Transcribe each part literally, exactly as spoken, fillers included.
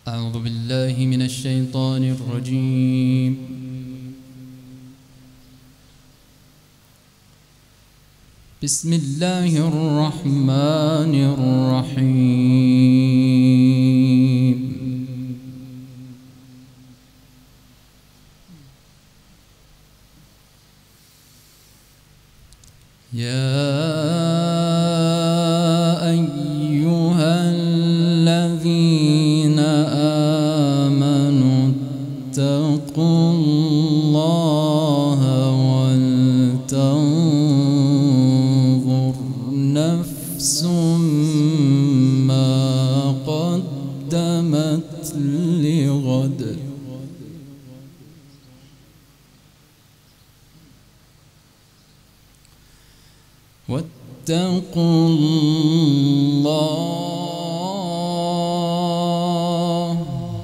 أعوذ بالله من الشيطان الرجيم. بسم الله الرحمن الرحيم. يا أيها الذين آمنوا اتقوا الله ولتنظر نفس ما قدمت لغد واتقوا الله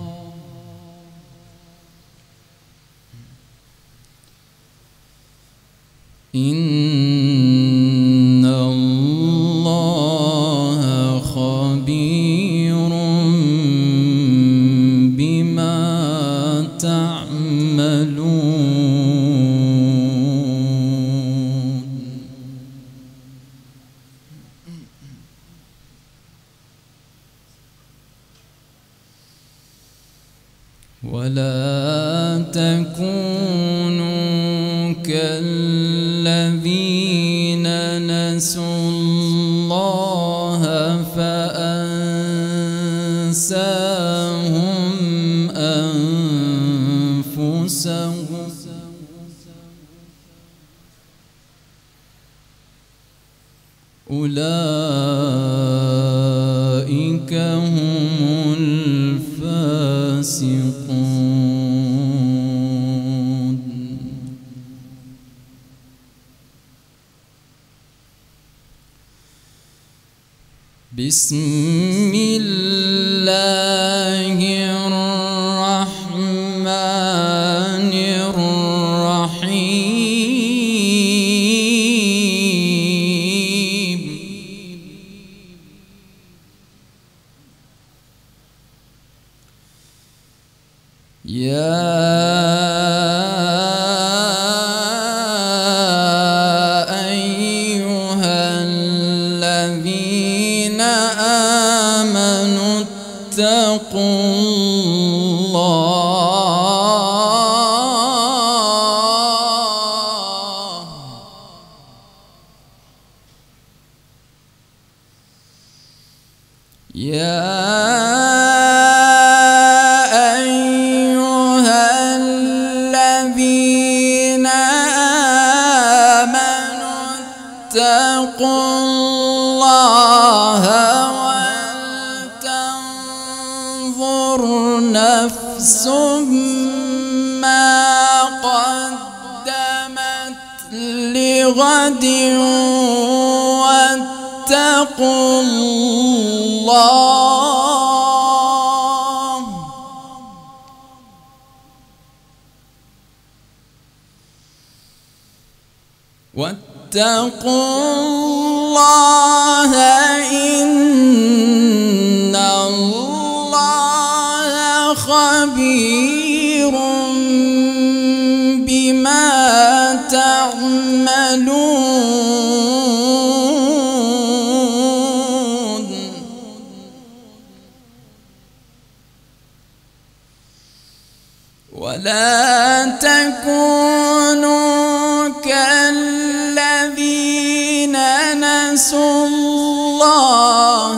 إن الله خبير بما تعملون. ولا تكونوا كالذين نسوا الله فأنساهم أنفسهم أولئك هم الفاسقون. بسم الله الرحمن الرحيم. يا أيها الذين آمنوا اتقوا الله يا اتقوا الله ولتنظر نفس ما قدمت لغد واتقوا الله واتقوا الله إن الله خبير بما تعملون. ولا تكونوا كالذين نسوا الله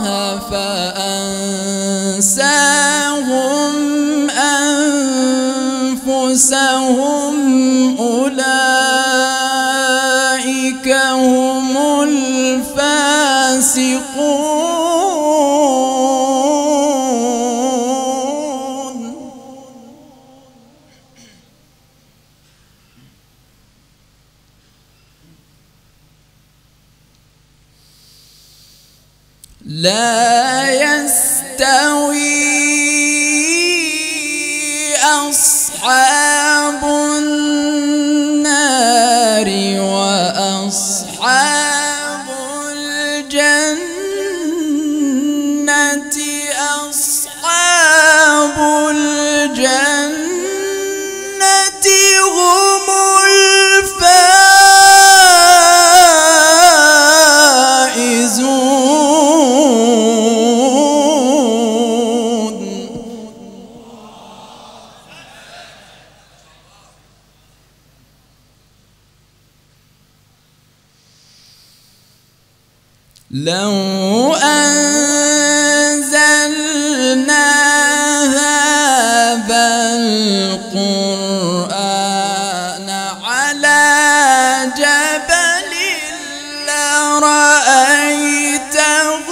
فأنساهم أنفسهم أولئك هم الفاسقون. لا يستوي أصحاب النار وأصحاب الجنة أصحاب لو أنزلنا هذا القرآن على جبل لرأيته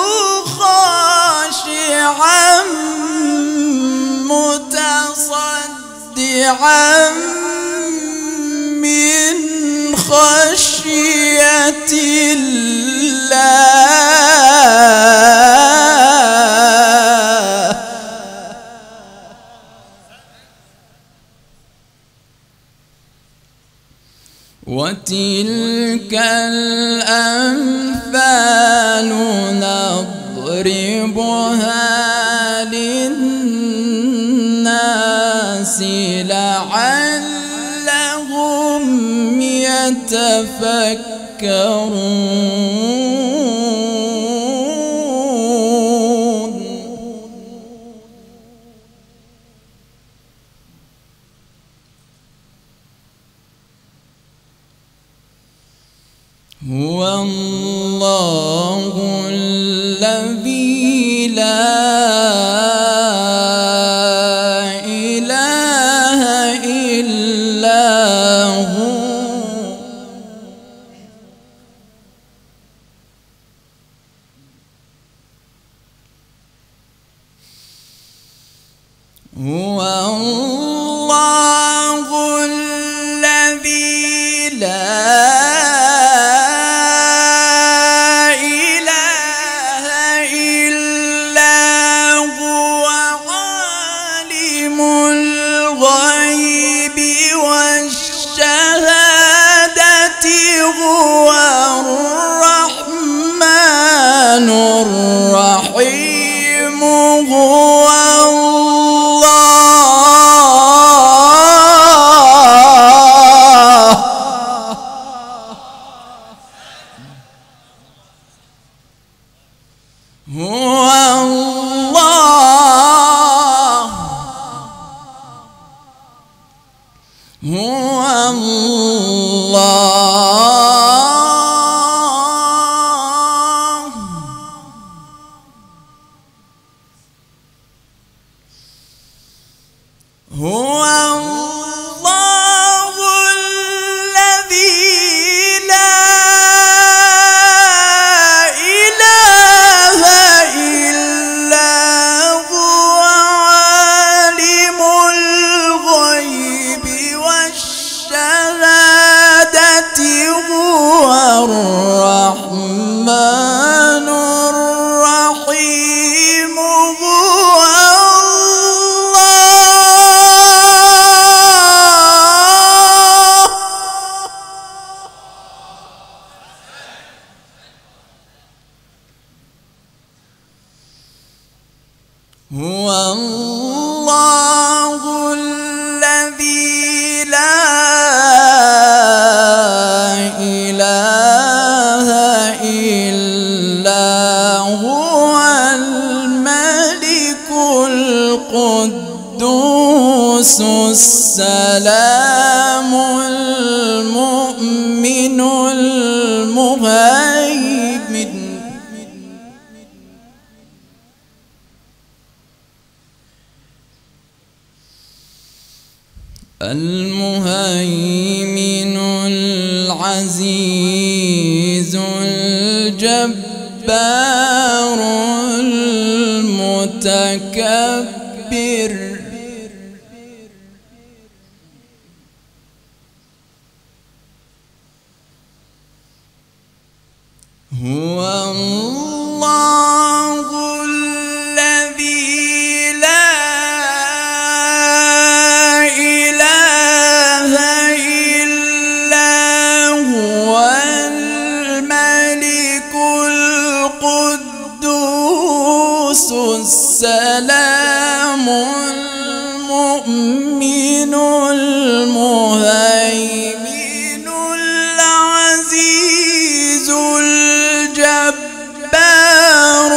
خاشعا متصدعا من خشية الله. وتلك الأمثال نضربها للناس لعلهم يتفكرون. هو الله الذي لا إله إلا هو هو الله الذي لا هو الرحمن الرحيم. هو الله هو الله هو الله هو الله الذي لا إله إلا هو عالم الغيب والشهادة. هو الرحمن الرحيم. هو هو الله الذي لا إله إلا هو الملك القدوس السلام المؤمن المهيمن المهيمن العزيز الجبار المتكبر. هو الله الذي لا إله إلا هو الملك القدوس السلام المؤمن المهيمن العزيز الجبار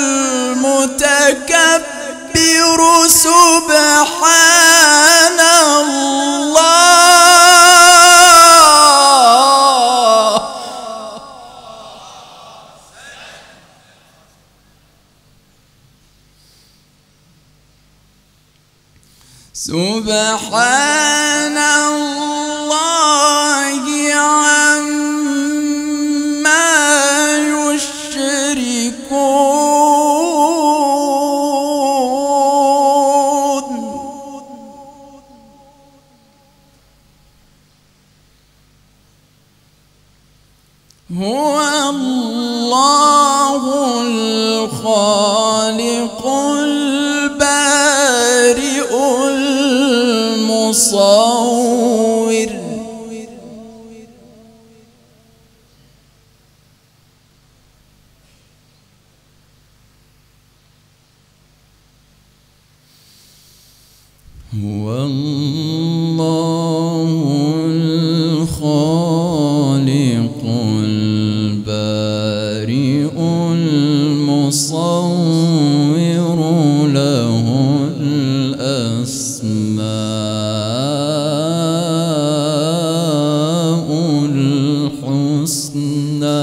المتكبر. سبحان الله سبحان الله عما يشركون. هو الله الخالق البارئ المصور. هو الله الخالق البارئ المصور له الأسماء الحسنى.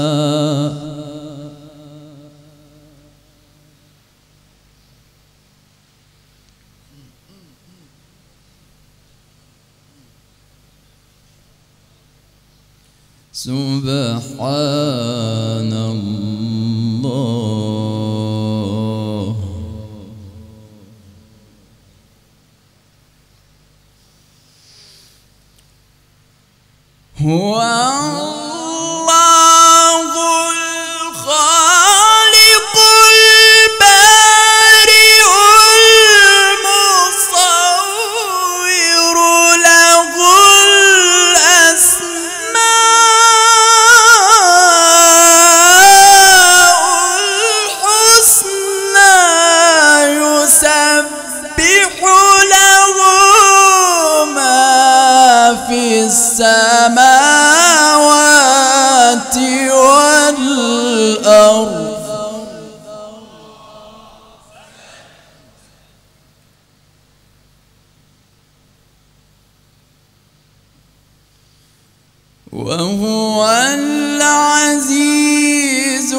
سبحان الله. هو الله الخالق البارئ المصور له السماوات والأرض. وهو العزيز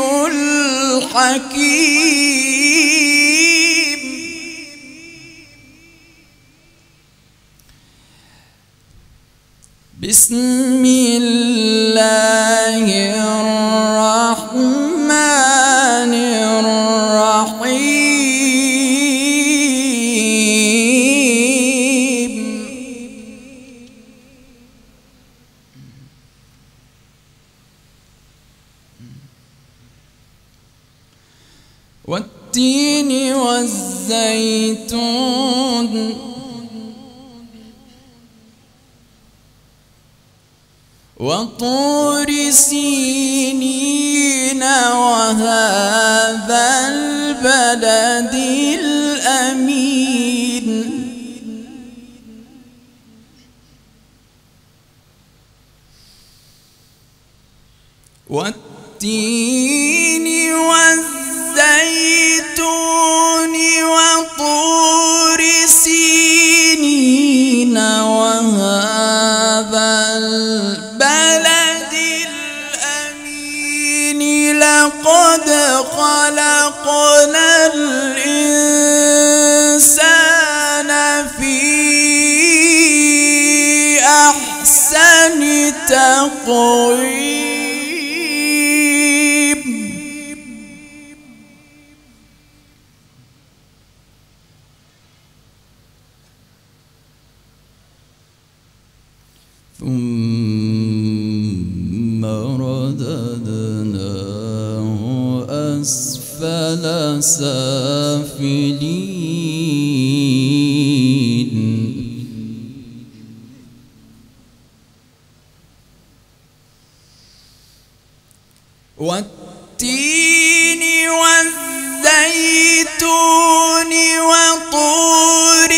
الحكيم. بسم الله الرحمن الرحيم. والتين والزيتون وطور سينين وهذا البلد الأمين. والتين والزيتون وطور سينين وهذا البلد الأمين. لقد خلقنا الإنسان في أحسن تقويم. ثم رددناه أسفل سافلين. والتين والزيتون وطور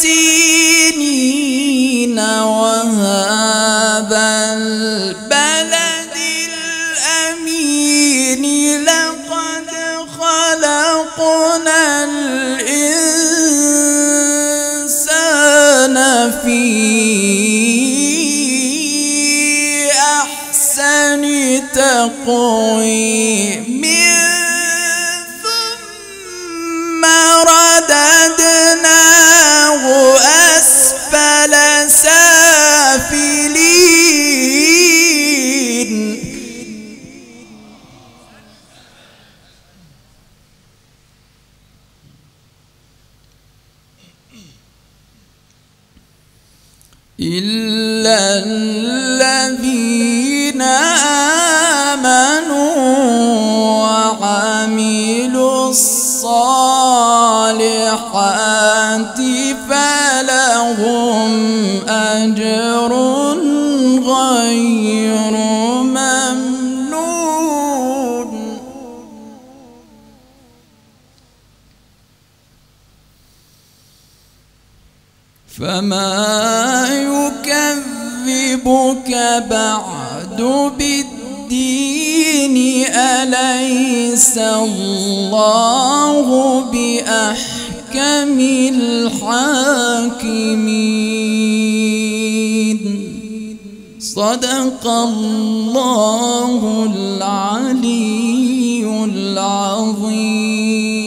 سينين وهذا البلد الأمين. لقد خلقنا الإنسان في أحسن تقويم. ثم رددناه أسفل إلا الذين آمنوا وعملوا الصالحات فلهم أجر غير ممنون. فما يكذبك بعد بالدين أليس الله بأحكم الحاكمين. صدق الله العلي العظيم.